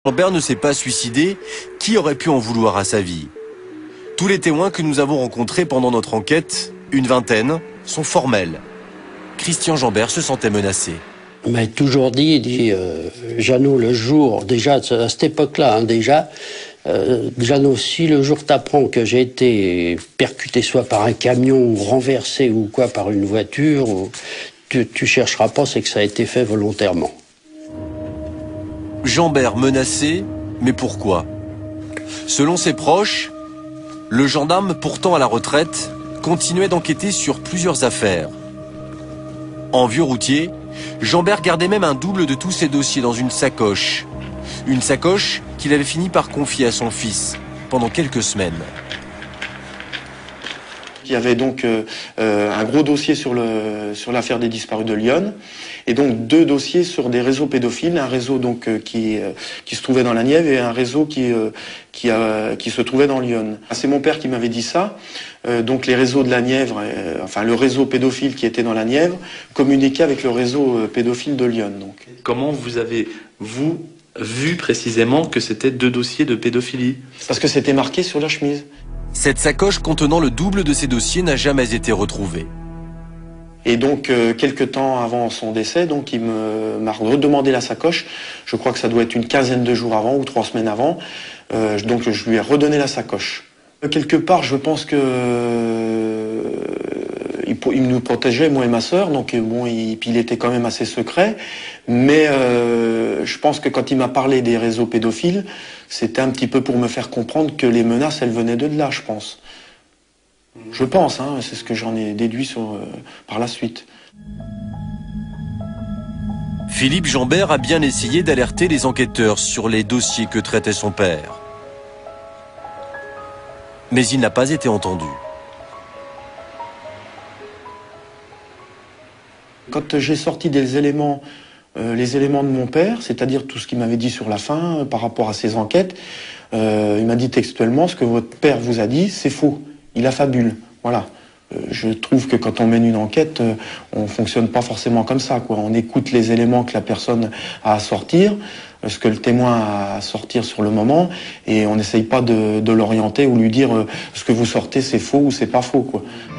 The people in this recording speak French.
Jean-Bert ne s'est pas suicidé, qui aurait pu en vouloir à sa vie? Tous les témoins que nous avons rencontrés pendant notre enquête, une vingtaine, sont formels. Christian Jeanbert se sentait menacé. Il m'a toujours dit Jeannot, le jour, déjà à cette époque-là, Jeannot, si le jour t'apprends que j'ai été percuté soit par un camion ou renversé ou quoi par une voiture, tu chercheras pas, c'est que ça a été fait volontairement. Jeanbert menacé, mais pourquoi? Selon ses proches, le gendarme, pourtant à la retraite, continuait d'enquêter sur plusieurs affaires. En vieux routier, Jeanbert gardait même un double de tous ses dossiers dans une sacoche. Une sacoche qu'il avait fini par confier à son fils pendant quelques semaines. Il y avait donc un gros dossier sur l'affaire des disparus de Lyon, et donc 2 dossiers sur des réseaux pédophiles, un réseau donc qui se trouvait dans la Nièvre et un réseau qui se trouvait dans Lyon. C'est mon père qui m'avait dit ça. Donc les réseaux de la Nièvre, enfin le réseau pédophile qui était dans la Nièvre, communiquait avec le réseau pédophile de Lyon. Donc. Comment vous avez, vu précisément que c'était 2 dossiers de pédophilie? Parce que c'était marqué sur la chemise. Cette sacoche contenant le double de ses dossiers n'a jamais été retrouvée. Et donc, quelques temps avant son décès, donc il m'a redemandé la sacoche. Je crois que ça doit être une quinzaine de jours avant ou 3 semaines avant. Donc, je lui ai redonné la sacoche. Quelque part, je pense que il nous protégeait, moi et ma sœur. Donc, bon, il était quand même assez secret. Mais je pense que quand il m'a parlé des réseaux pédophiles, c'était un petit peu pour me faire comprendre que les menaces, elles venaient de là, je pense. Je pense, hein, c'est ce que j'en ai déduit par la suite. Philippe Jeanbert a bien essayé d'alerter les enquêteurs sur les dossiers que traitait son père. Mais il n'a pas été entendu. Quand j'ai sorti les éléments de mon père, c'est-à-dire tout ce qu'il m'avait dit sur la fin par rapport à ses enquêtes, il m'a dit textuellement: ce que votre père vous a dit, c'est faux. Il affabule. Voilà. Je trouve que quand on mène une enquête, on fonctionne pas forcément comme ça, quoi. On écoute les éléments que la personne a à sortir, ce que le témoin a à sortir sur le moment, et on n'essaye pas de l'orienter ou lui dire ce que vous sortez c'est faux ou c'est pas faux, quoi.